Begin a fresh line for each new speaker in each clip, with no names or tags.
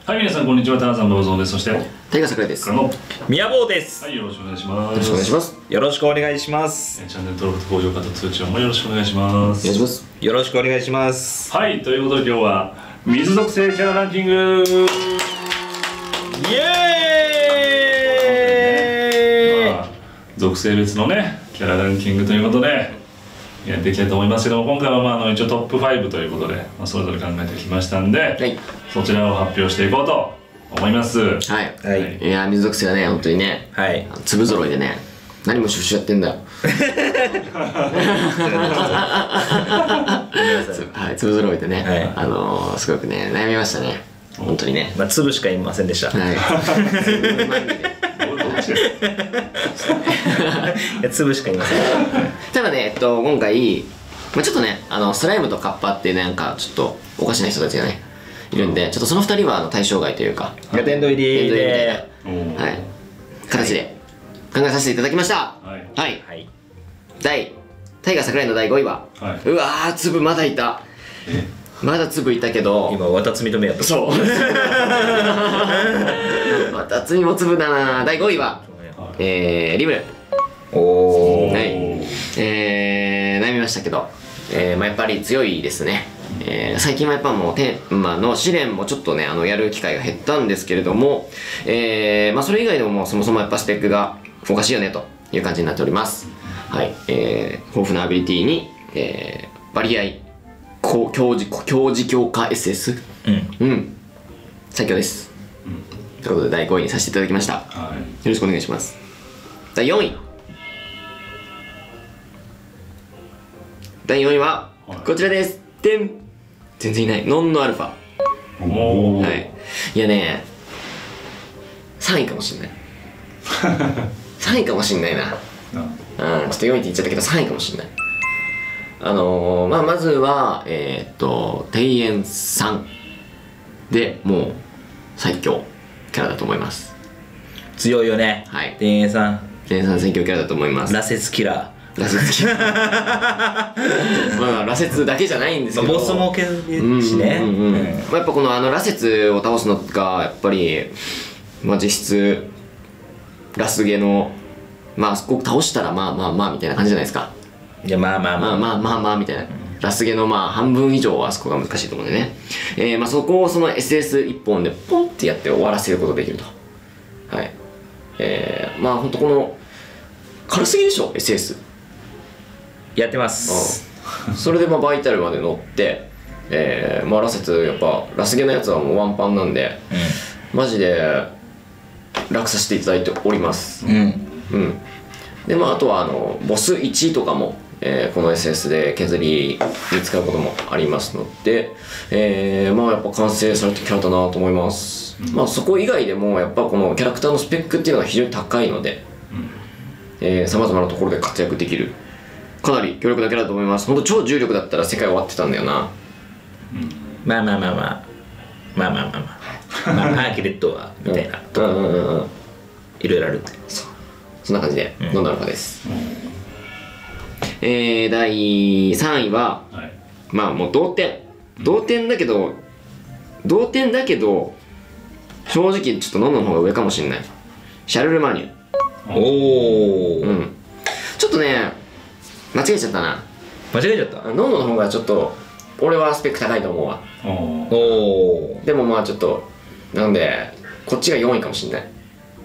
はい、皆さんこんにちは。ターザンローゾーです。そして
タイガー桜井です。
宮坊です。
はい、よろしくお願いします。
よろしくお願いします。
よろしくお願いします。
チャンネル登録と高評価と通知音もよろしくお願いします。
お願いします。
よろしくお願いします。
はい、ということで今日は水属性キャラランキング。
イエーイ。
まあ、属性別のねキャラランキングということでやっていきたいと思いますけども、今回は一応トップ5ということで、それぞれ考えてきましたんで、
はい。
そちらを発表していこうと思います。
はい。
はい。
いやー、水属性はね、本当にね、
はい。
粒揃いでね、何もシュッシュやってんだよ。はい、粒揃いでね、すごくね、悩みましたね。本当にね。
まあ粒しかいませんでした。
はい。
粒しかいません。
ただね、今回、ちょっとね、スライムとカッパっていうなんかちょっとおかしな人たちがね、いるんで、ちょっとその2人は対象外というか、
殿堂入りで、
はい、形で考えさせていただきました。
はい。
はい。
はい。
タイガー桜井の第5位は、
はい、
うわー、粒まだいた。まだ粒いたけど、
今渡つみと目やった。
そう。また粒も粒だな。第5位は、リムル。
おー。
はい。悩みましたけど、やっぱり強いですね。最近はやっぱもうテーマの試練もちょっとね、やる機会が減ったんですけれども、それ以外でももうそもそもやっぱスペックがおかしいよねという感じになっております。はい。豊富なアビリティに、割合、強磁強化 SS。うん。最強です。ということで第5位にさせていただきました。
はい、
よろしくお願いします。第4位。第4位はこちらです。でん。全然いない。ノンノアルファ。
おー。
はい。いやね、3位かもしんない。3位かもしんないな。ちょっと4位って言っちゃったけど3位かもしんない。まずは庭園3でもう最強キャラだと思います。
強いよね。
はい。
庭園さん。
庭園3最強キャラだと思います。
羅刹キラー。
羅刹キラー。まあ羅刹だけじゃないんですけど、
ボスもけるしね。
やっぱこの羅刹を倒すのがやっぱり実質ラスゲのそこ倒したらまあみたいな感じじゃないですか。
いやまあ
みたいな。ラスゲの半分以上はあそこが難しいと思うんでね。そこをその SS1 本でポンってやって終わらせることができると。はい。ほんとこの軽すぎでしょ SS。
やってます。
それでバイタルまで乗って、ラセツやっぱラスゲのやつはもうワンパンなんで、マジで楽させていただいております。であとはボス1とかも、この SS で削りに使うこともありますので、やっぱ完成されたキャラだなと思います。そこ以外でもやっぱこのキャラクターのスペックっていうのが非常に高いので、さまざまなところで活躍できるかなり強力なキャラだと思います。ほんと超重力だったら世界終わってたんだよな。
まあアーキレットはみたいなとかいろいろある。
そんな感じでノンアルファです。第3位はもう同点だけど正直ちょっとノンの方が上かもしれない。シャルルマニュ。
おお。
ちょっとね間違えちゃったな。
間違えちゃった。
ノンノの方がちょっと俺はスペック高いと思うわ。
おお。
でもちょっとなんでこっちが4位かもしれない。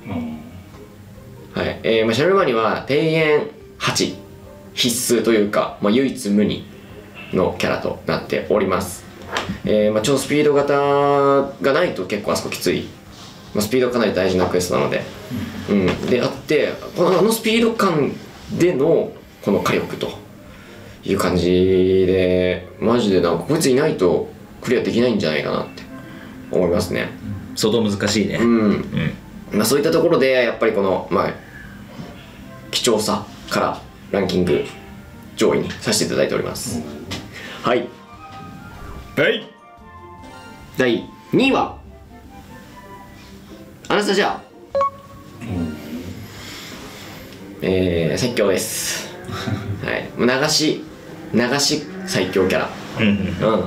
はい。シャルルマニは庭園8必須というか、唯一無二のキャラとなっております。超スピード型がないと結構あそこきつい。スピードかなり大事なクエストなので、であってこのスピード感でのこの火力という感じで、マジでこいついないとクリアできないんじゃないかなって思いますね。
相当難しいね。
そういったところでやっぱりこの貴重さからランキング上位にさせていただいております。はい第2位はアナスタジア。最強です。はい、流し最強キャラ。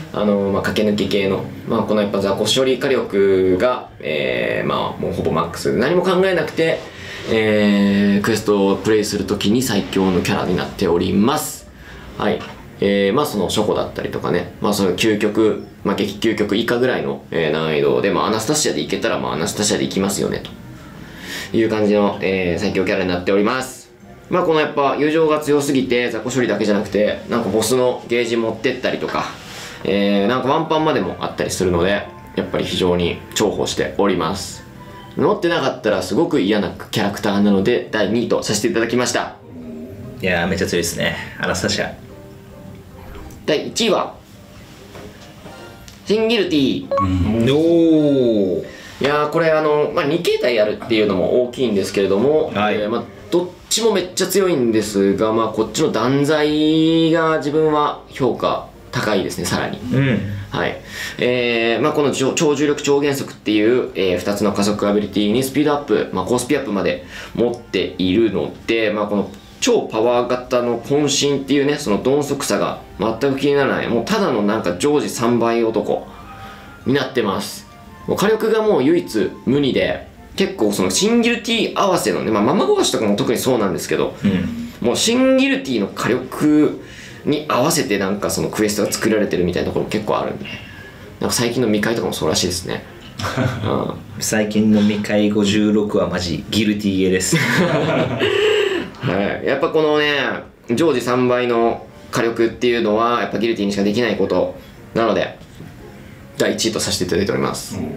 駆け抜け系の、このやっぱ雑魚処理火力が、もうほぼマックス、何も考えなくて、クエストをプレイするときに最強のキャラになっております。はい。その初歩だったりとかね、その究極、激究極以下ぐらいの、難易度で、アナスタシアでいけたら、アナスタシアでいきますよね、という感じの、最強キャラになっております。このやっぱ友情が強すぎて、雑魚処理だけじゃなくて、なんかボスのゲージ持ってったりとか、なんかワンパンまでもあったりするので、やっぱり非常に重宝しております。持ってなかったらすごく嫌なキャラクターなので、第2位とさせていただきました。
いやー、めっちゃ強いですね、アナスタシア。
第1位は、シンギルティ。
おー。
いやー、これ2形態あるっていうのも大きいんですけれども、
はい、
どっちもめっちゃ強いんですが、こっちの断罪が自分は評価高いですね、さらに。はい。この超重力超減速っていう、2つの加速アビリティにスピードアップ、高スピアップまで持っているので、この超パワー型の渾身っていうね、その鈍足さが全く気にならない、もうただのなんか常時3倍男になってます。もう火力がもう唯一無二で、結構そのシンギルティ合わせのね、ママゴシとかも特にそうなんですけど、もうシンギルティの火力に合わせてなんかそのクエストが作られてるみたいなところも結構あるんで、なんか最近の未開とかもそうらしいですね。
最近の未開56はマジギルティゲです。
はい、やっぱこのね常時3倍の火力っていうのはやっぱギルティにしかできないことなので第1位とさせていただいております。はい、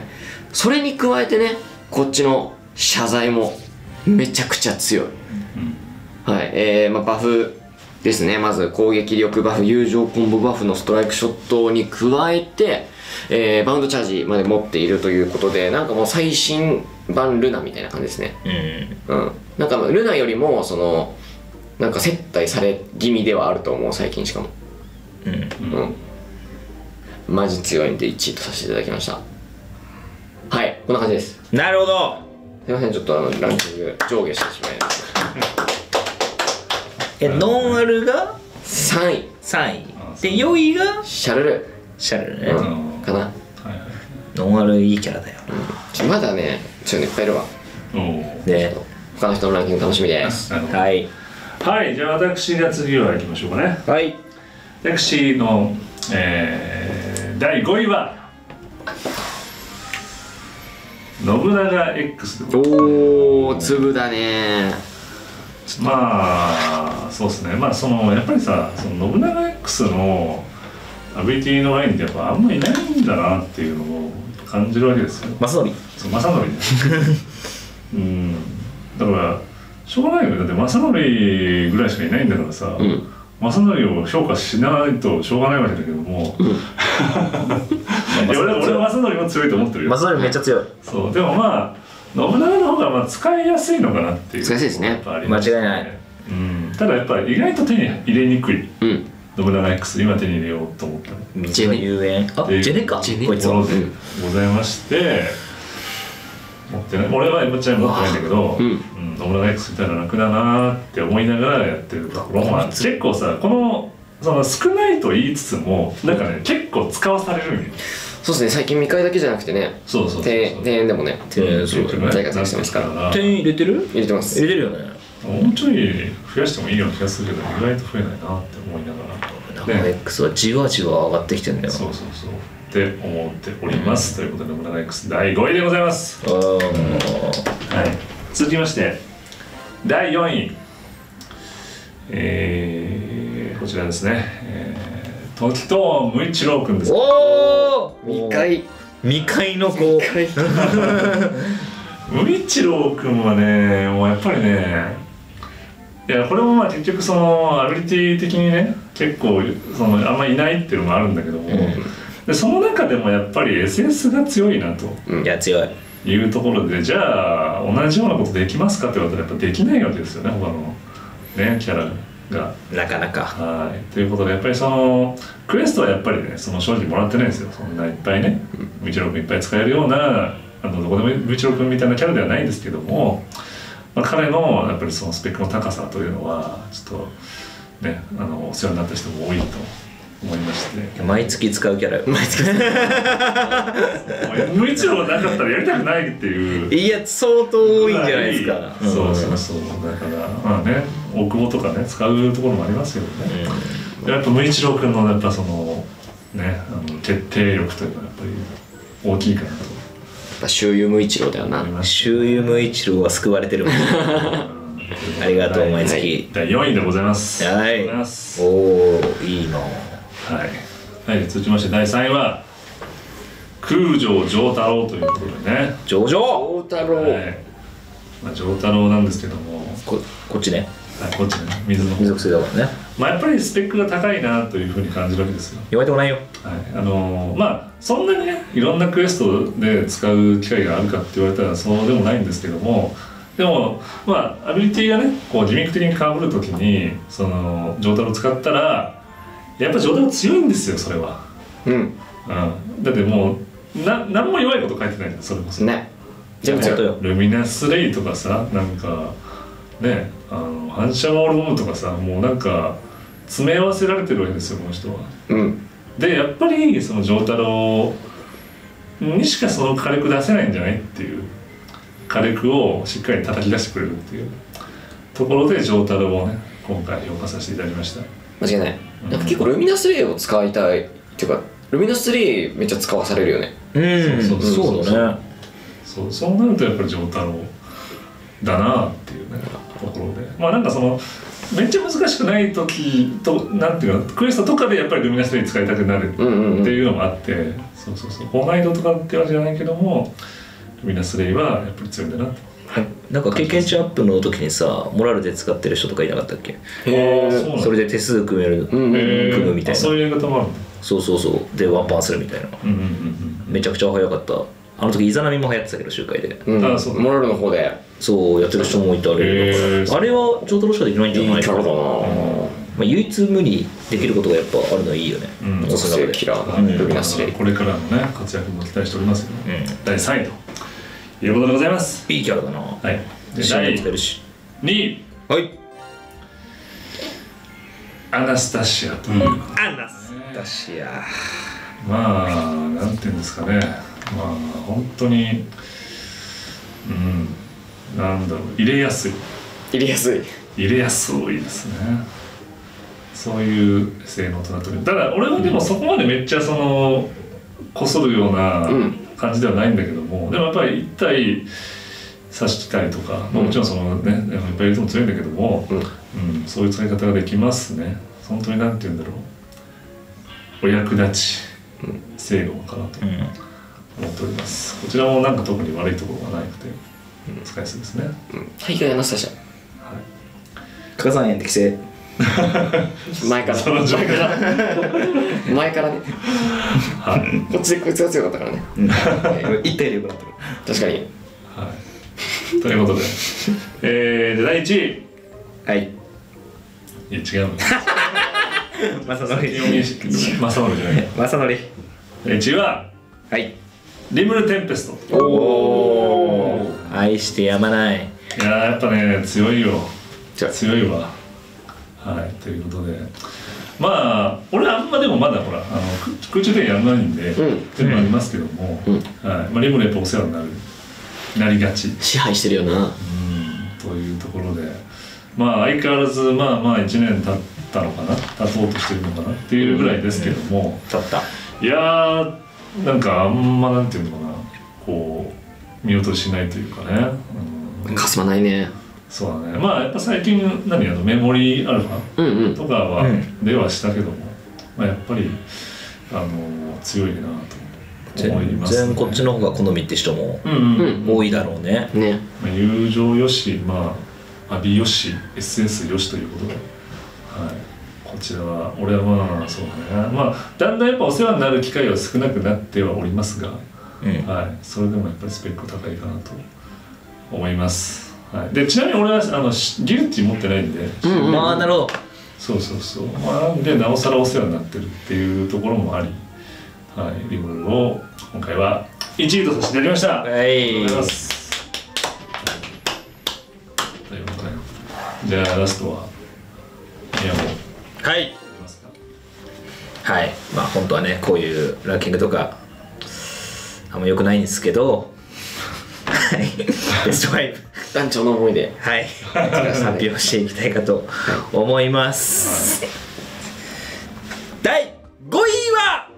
それに加えてねこっちの謝罪もめちゃくちゃ強い。はい、バフですね。まず攻撃力バフ、友情コンボバフのストライクショットに加えて、バウンドチャージまで持っているということで、なんかもう最新版ルナみたいな感じですね。なんかルナよりもそのなんか接待され気味ではあると思う、最近しかも。マジ強いんで1位とさせていただきました。はい、こんな感じです。
なるほど。
すいません、ちょっとランキング上下してしまいました。
ノンアルが
3位
で4位が
シャルル
ね、
かな。
ノンアルいいキャラだよ。
まだねちょっといっぱいいるわ。
で
他の人のランキング楽しみです。
はい、じゃあ私が次は行きましょうかね。
はい、
私の、第5位は信長 X で。
おー、粒だね。
そうですね。そのやっぱりさ、その信長 X のアビリティのラインってやっぱあんまりいないんだなっていうのを感じるわけですよ。
正則。
そう、正則ね。だからしょうがないよね。だって正則ぐらいしかいないんだからさ、正則を評価しないとしょうがないわけだけども、俺は正則も強いと思ってるよ。
正則めっちゃ強い。そう、
でも信長の方が使いやすいのかなっていう。
使いやすいですね。
間違いない。
ただやっぱり意外と手に入れにくい。信長 X 今手に入れようと思った
道の遊園、ジェネか
こいつはございまして、持ってない、俺はもちろん持ってないんだけど、信長 X みたいな楽だなって思いながらやってるところも結構さ、その少ないと言いつつもなんかね結構使わされるんよ。
そうですね、最近未開だけじゃなくてね、庭園でもね大活躍してますから。
庭園入れてる？
入れてます。
入れてるよね。
もうちょい増やしてもいいような気がするけど意外と増えないなって思いながら、
X はじわじわ上がってきてるんだよ。
そうって思っております。ということで信長 X 第5位でございます。続きまして第4位、こちらですね、時藤無一郎くんです。
おー、未開の子。
無一郎くんはね、もうやっぱりね、いやこれも結局そのアビリティ的にね結構そのあんまりいないっていうのもあるんだけども、でその中でもやっぱり SS が強いなと
強い
いうところで、じゃあ同じようなことできますかって言われたらやっぱできないわけですよね、他のねキャラが
なかなか。
ということでやっぱりそのクエストはやっぱりねその正直もらってないんですよ。そんないっぱいね無一郎くんいっぱい使えるようなどこでも無一郎くんみたいなキャラではないんですけども、彼のやっぱりそのスペックの高さというのはちょっとねお世話になった人も多いと思いまして、
毎月使うキャラよ。
毎月
無一郎がなかったらやりたくないっていう。
いや相当多いんじゃないですか。
そうそうそう。だからまあね、大久保とかね使うところもありますけどね。やっぱ無一郎君のやっぱそのね、決定力というのはやっぱり大きいかなと。
やっぱ周遊無一郎だよな。
周遊無一郎は救われてるもん。ありがとう毎月。
第4位でございます。
はい。おおいいな。
はい。続きまして第3位は空城城太郎ということでね。
城
城太郎。
まあ城太郎なんですけども、
こっちね。
はい、こっちね、水
薬だからね。
まあやっぱりスペックが高いなというふうに感じるわけですよ。
言われてもないよ。
はい、まあそんなにねいろんなクエストで使う機会があるかって言われたらそうでもないんですけども、でもまあアビリティがねこうギミック的に被るときにその城太郎使ったらやっぱ城太郎強いんですよそれは。だってもう何も弱いこと書いてないんだそれこそ。
ね。全部強い。
ルミナスレイとかさなんか。ね、反射モールボムとかさもうなんか詰め合わせられてるわけですよこの人は。でやっぱりその城太郎にしかその火力出せないんじゃないっていう火力をしっかり叩き出してくれるっていうところで城太郎をね今回評価させていただきました。
間違いない。なんか結構ルミナスレイを使いたいっていうかルミナスレイめっちゃ使わされるよね。
そうだね。
そうなるとやっぱり城太郎だなっていうねところで、まあなんかそのめっちゃ難しくない時となんていうかクエストとかでやっぱりルミナスレイ使いたくなるっていうのもあって、そう高難易度とかってわけじゃないけどもルミナスレイはやっぱり強いんだなと。
なんか経験値アップの時にさモラルで使ってる人とかいなかったっけ？それで手数組むみたいな。
そういうやり方もある。
そうでワンパンするみたいな。めちゃくちゃ早かった。あの時イザナミも流行ってたけど集会で。
モラルの方で
そうやってる人もいたり、あれは上太郎しかできないんじゃないかな。唯一無二できることがやっぱあるのはいいよね。
個性キラールミナスレイ。
これからのね活躍も期待しておりますよね。第3位ということでございます。
いいキャラだな。
はい。第2位。
はい。
アナスタシアという。
アナスタシア。
まあなんていうんですかね。まあ本当になんだろう入れやすいですね。そういう性能となってる。ただ俺はでもそこまでめっちゃそのこそるような感じではないんだけども、でもやっぱり1体刺したりとか、もちろんそのねいっぱいいる人も強いんだけども、そういう使い方ができますね。本当になんて言うんだろう、お役立ち性能かなと思っております。こちらもなんか特に悪いところがなくて使いやすいですね。
はい、アナスタシア。
火山炎適正。
前からね。こっちでこいつが強かったからね。
一体でよくなってる。
確かに。
ということで、第1位。
はい。
いや違うの。
マサノリじゃない。マサノリ。
第1位は。
はい。
リムルテンペスト。
おお。愛してやまない。
いややっぱね強いよ。強いわ。はい、ということでまあ俺あんまでもまだほら空中でやらないんでっていうのもありますけども、リムルやっぱお世話になりがち
支配してるよな
というところでまあ相変わらずまあ1年経ったのかな経とうとしてるのかなっていうぐらいですけども、
経った。
いやなんかあんまなんていうのかなこう見落としないというかね、
かすまないね。
そうだね。まあやっぱ最近メモリーアルファとかはではしたけども、まあやっぱり強いなと思いますね。
全然こっちの方が好みって人も多いだろうね。
友情よし、アビよし、SS よしということで、こちらは俺はまあそうだね。まあだんだんやっぱお世話になる機会は少なくなってはおりますが、それでもやっぱりスペック高いかなと思います。でちなみに俺はギルティ持ってないんで、
まあなるほど。
そうなんでなおさらお世話になってるっていうところもあり、リムルを今回は1位とさせていただきました。ありがとうございます。ということでじゃあラストは宮本。
はい、まあ本当はねこういうランキングとかあんま良くないんですけど、はい、ベスト5
団長の思いで
はい発表していきたいかと思います。第5位は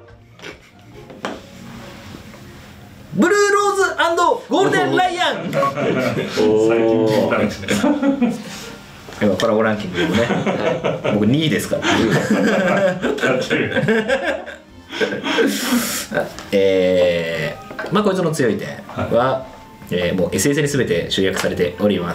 ブルーローズ&ゴールデンライアン。
最近聞いたんですね。
今コラボランキングでもね、僕2位ですから。まあこいつの強い点は、もう SS に全て集約されております。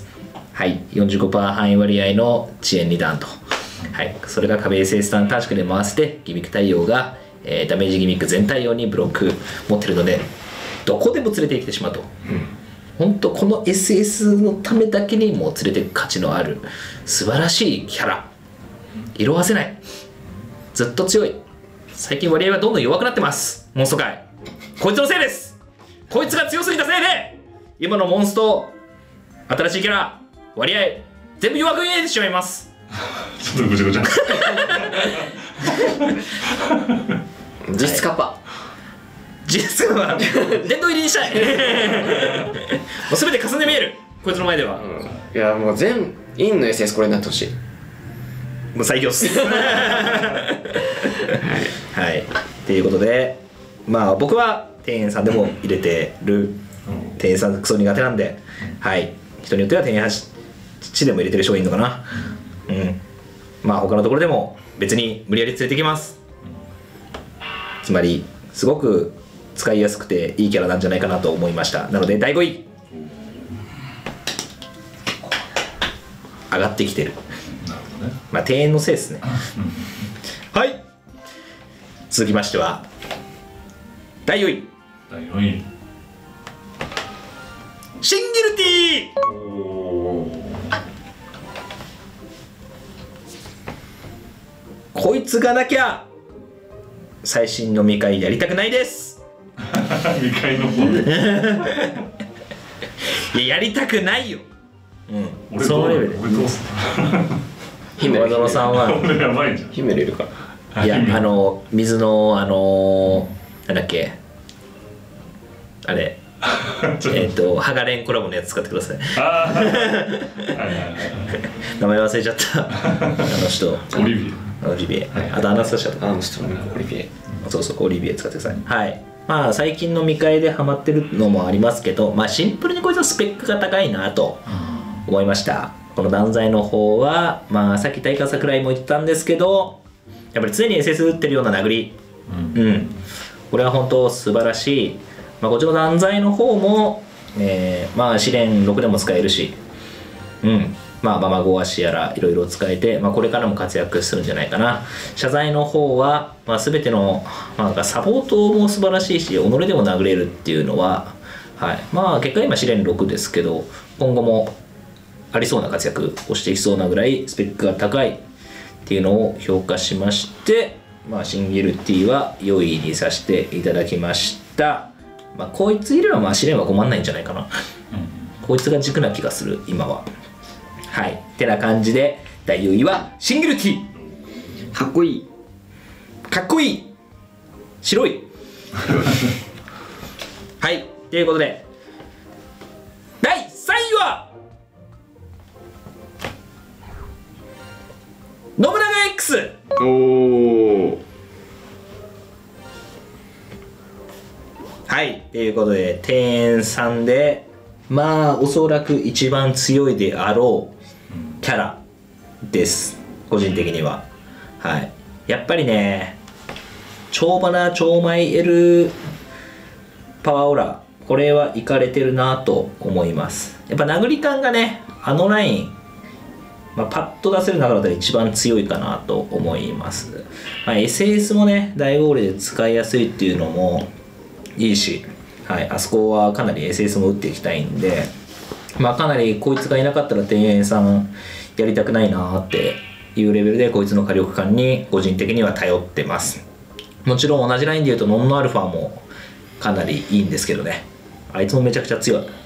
はい、45% 範囲割合の遅延2段と、はい、それが壁 SS ターン短縮で回せてギミック対応が、ダメージギミック全対応にブロック持ってるのでどこでも連れてきてしまうと。本当この SS のためだけにもう連れていく価値のある素晴らしいキャラ、色あせない、ずっと強い。最近割合はどんどん弱くなってます。モンスト界こいつのせいです。こいつが強すぎたせいで今のモンスト新しいキャラ割合全部弱く見えてしまいます。
ちょっとぐちゃぐちゃ
実質カッパ、
実は殿堂入りにしたい。もう全て霞んで見えるこいつの前では、
いやもう全インの SS これになってほしい。
もう最強っす。はい、っていうことでまあ僕は店員さんでも入れてる、店員さんクソ苦手なんで、はい、人によっては店員8でも入れてる人がいるのかな。まあ他のところでも別に無理やり連れてきます。つまりすごく使いやすくていいキャラなんじゃないかなと思いました。なので第5位上がってきてる。まあ庭園のせいですね。はい、続きましては第4位
第4位
シンギルティー。こいつがなきゃ最新飲み会やりたくないです。
2階の方で
いや、やりたくないよ。
俺
そのレベルで。
俺どうすん
和園さんは
の俺やばいじゃん。
ヒメルいるか。
いや、水のなんだっけあれハガレンコラボのやつ使ってください。名前忘れちゃった。あの人
オリビ
オリビエ、あとアナスタシャとか、
オリビエ、
そうそう、オリビエ使ってください。はい、まあ最近飲み会でハマってるのもありますけど、まあシンプルにこいつはスペックが高いなと思いました。この断罪の方はまあさっき大川桜井も言ったんですけど、やっぱり常に SS 打ってるような殴り、これは本当素晴らしい。まあ、こっちの断罪の方も、まあ試練6でも使えるし、まあママゴ足やらいろいろ使えて、まあ、これからも活躍するんじゃないかな。謝罪の方は、まあ、全ての、まあ、サポートも素晴らしいし、己でも殴れるっていうのは、はい、まあ結果今試練6ですけど、今後もありそうな活躍をしていきそうなぐらいスペックが高いっていうのを評価しまして、まあ、シンギルティは4位にさせていただきました。まあ、こいついればまあ試練は困んないんじゃないかな。こいつが軸な気がする今は。はい、てな感じで第4位はシンギルティ。
かっこいい、
かっこいい、白い。はい、ということで第3位は信長 X。 はい、ということで店員さんでまあおそらく一番強いであろうキャラです個人的には。はい、やっぱりね超バナ超マイ L パワーオラ、これはいかれてるなと思います。やっぱ殴り感がねあのライン、まあ、パッと出せる中だったら一番強いかなと思います。まあ、SS もね大ゴールで使いやすいっていうのもいいし、はい、あそこはかなり SS も打っていきたいんで、まあかなりこいつがいなかったら店員さんやりたくないなっていうレベルでこいつの火力感に個人的には頼ってます。もちろん同じラインでいうとノンノアルファもかなりいいんですけどね、あいつもめちゃくちゃ強い。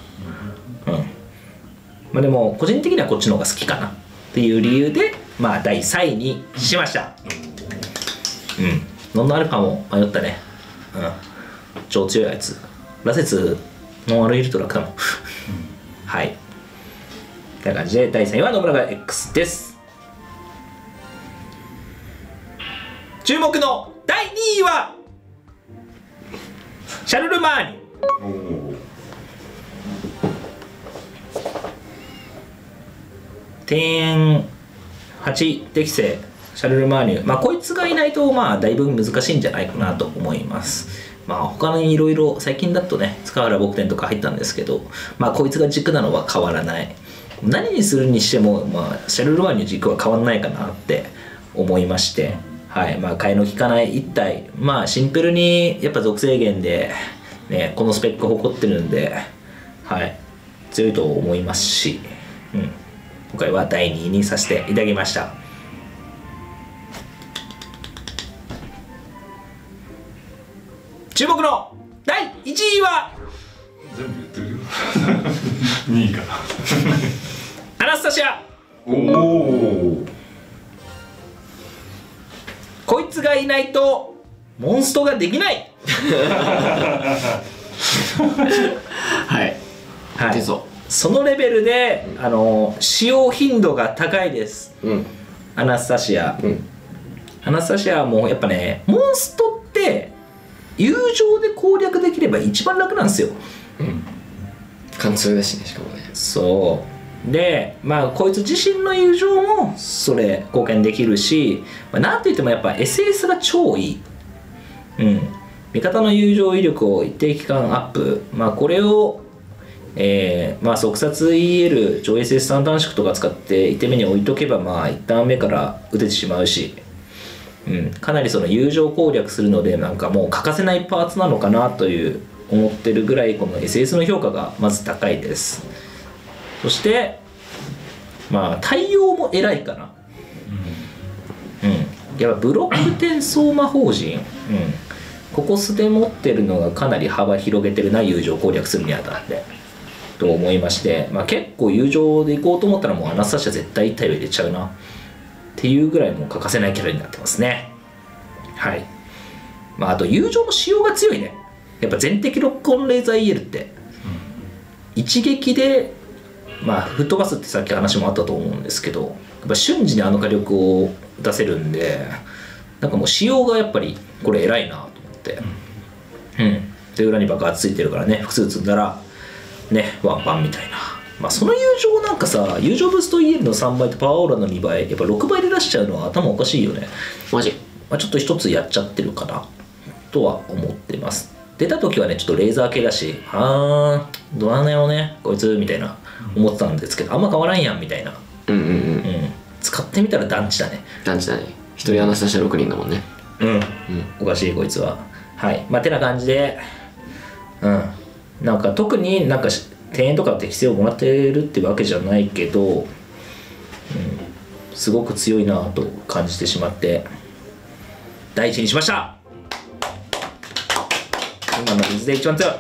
まあでも個人的にはこっちの方が好きかなっていう理由でまあ第3位にしました。 ノンアルファも迷ったね。超強いやつ。ラセツノンアルいると楽だもん。はい。という感じで第3位は野村が X です。注目の第2位はシャルルマーニュ。庭園8適正シャルルマーニュ。こいつがいないとだいぶ難しいんじゃないかなと思います。他にいろいろ最近だとね塚原牧天とか入ったんですけど、こいつが軸なのは変わらない。何にするにしても、シャルルマーニュ軸は変わらないかなって思いまして、はい、替えの利かない1体、シンプルにやっぱ属性源で、ね、このスペック誇ってるんで、はい、強いと思いますし、今回は第2位にさせていただきました。注目の第1位は
全部言ってるよ2位かな
アナスタシア。こいつがいないとモンストができない
はい、
はい、そのレベルで使用頻度が高いです、アナスタシア、アナスタシアはもうやっぱねモンストって友情で攻略できれば一番楽なんですよ。
貫通だしね、しかもね。
そうでこいつ自身の友情もそれ貢献できるし、なんといってもやっぱ SS が超いい。味方の友情威力を一定期間アップ。これを即殺 EL 超 SS 三短縮とか使って1手目に置いとけば1ターン目から打ててしまうし、かなりその友情攻略するのでもう欠かせないパーツなのかなという思ってるぐらいこの SS の評価がまず高いです。そして対応も偉いかな。やっぱブロック転送魔法陣、ここ素で持ってるのがかなり幅広げてるな、友情攻略するにあたってと思いまして、結構友情でいこうと思ったらもうアナスタシア絶対1体を入れちゃうなっていうぐらいもう欠かせないキャラになってますね。はい。あと友情の仕様が強いね。やっぱ全敵ロックオンレーザー EL って一撃で吹っ飛ばすってさっき話もあったと思うんですけど、やっぱ瞬時に火力を出せるんでもう仕様がやっぱりこれ偉いなと思って、で裏に爆発ついてるからね、複数積んだらねワンパンみたいな。その友情さ、友情ブースト EL の3倍とパワーオーラの2倍やっぱ6倍で出しちゃうのは頭おかしいよね。
マジ、
ちょっと一つやっちゃってるかなとは思ってます。出た時はねちょっとレーザー系だし、どうなんだよねこいつみたいな思ってたんですけど、あんま変わらんやんみたいな。使ってみたら団地だね。
団地だね。一人アナスタシア6人だもんね。
おかしいこいつは。はい、てな感じで、特に庭園とか適性をもらってるってわけじゃないけど、すごく強いなと感じてしまって第一にしました。今の水で一番強い。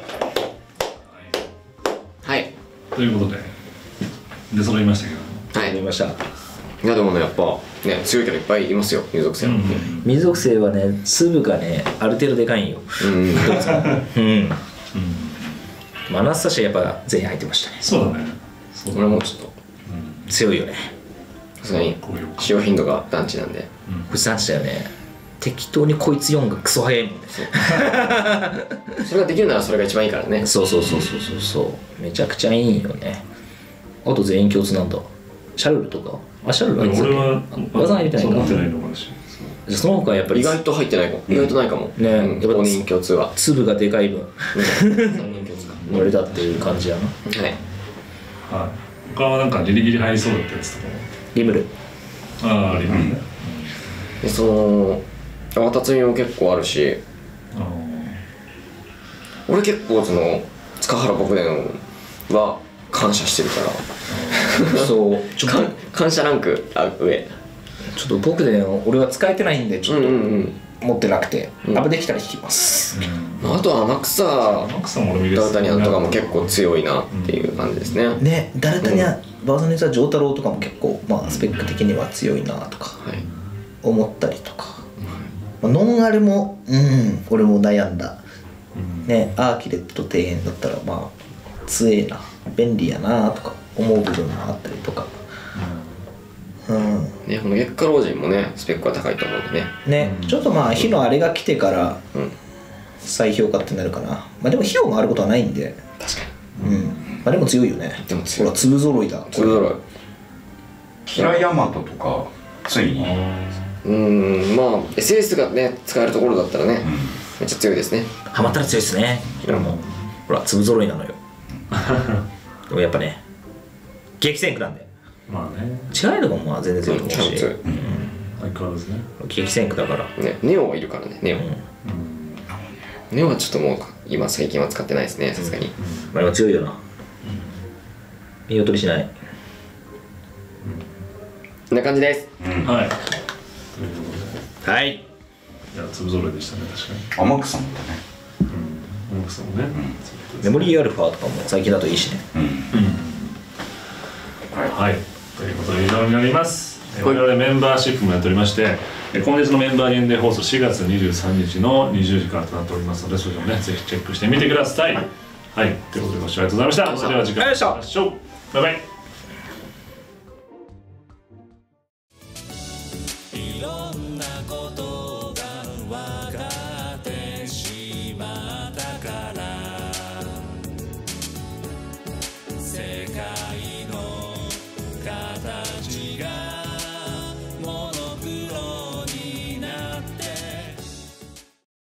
はい。
ということで出揃いましたけど。
出ました。
いやでもねやっぱね強いキャラいっぱいいますよ、水属性は。
水属性はね粒がねある程度でかいんよ。アナスタシアやっぱ全員入ってましたね。
そうだね。
俺もちょっと
強いよね。
さすがに使用頻度が団地なんで。
団地だよね。適当にこいつ4がクソ早いもんね。
それができるならそれが一番いいからね。
そうめちゃくちゃいいよね。あと全員共通なんだ。シャルルとかシャルルは
俺は
技入れてないか。
持ってないのかもしれない。
じゃその他はやっぱり
意外と入ってないかも。意外とないかもね。5人共通は
粒がでかい分
3人共通か
乗れたっていう感じやな。
はい。
他はギリギリ入りそうだったやつとかも。
リムル。
リムルね。
で泡立つみも結構あるし、俺結構塚原牧伝は感謝してるから
そう
感謝ランク上。
ちょっと牧伝俺は使えてないんでちょっと持ってなくて、アップできたら引きます。
あとは天草ダルタニアンとかも結構強いなっていう感じですね。
ダルタニアンバーザネザ丈太郎とかも結構スペック的には強いなとか思ったりとか。 ノンアルも俺も悩んだ、ね、アーキレットと庭園だったらまあ強えな便利やなとか思う部分もあったりとか、
ね、この月下老人もねスペックが高いと思うんでね。
ちょっとまあ火のあれが来てから再評価ってなるかな。まあでも費用もあることはないんで。
確かに。
まあでも強いよね。
でも強い。
ほら粒揃いだ。
粒揃い。
平大和とかついに。
まあ SS がね使えるところだったらね、めっちゃ強いですね。
ハマったら強いですね。ほら粒揃いなのよ。でもやっぱね激戦区なんで。
まあね。
違いとかもまあ全然強いと思うし。
相変わらずね。
激戦区だから。
ね、ネオはいるからね、ネオ。ネオはちょっともう今最近は使ってないですね、さすがに。
まあ今強いよな。見劣りしない。
こんな感じです。
はい。ということで。
はい。
いや粒揃いでしたね確かに。
天草もだね。
天草もね。
メモリーアルファとかも最近だといいしね。
はい。ということで以上になります。我々メンバーシップもやっておりまして、今月のメンバー限定放送4月23日の20時からとなっておりますので、それでもねぜひチェックしてみてください。はい。ということでご視聴ありがとうございました。それでは次回お会いしましょう。バイバイ。